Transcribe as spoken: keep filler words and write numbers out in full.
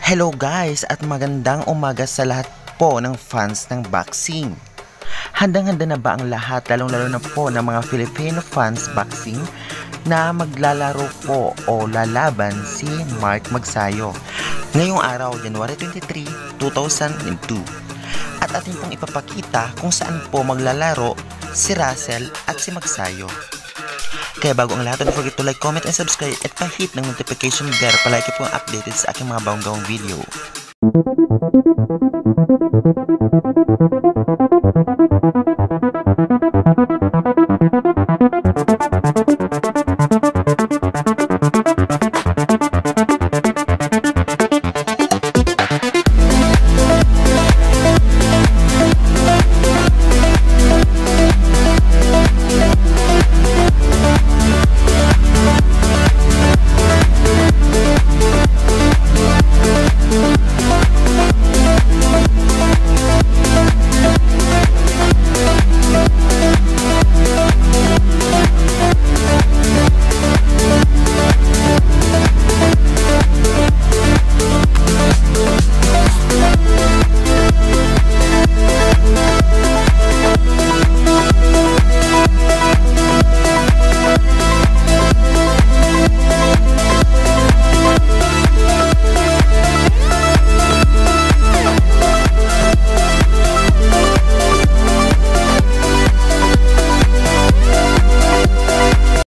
Hello guys at magandang umaga sa lahat po ng fans ng boxing. Handang-handa na ba ang lahat, lalong-lalo na po ng mga Filipino fans boxing na maglalaro po o lalaban si Mark Magsayo ngayong araw, January twenty-three, two thousand two. At atin pong ipapakita kung saan po maglalaro si Russell at si Magsayo. Kaya bago ang lahat, don't forget to like, comment, and subscribe at pa-hit ng notification bell para like po ang updated sa aking mga bagong video.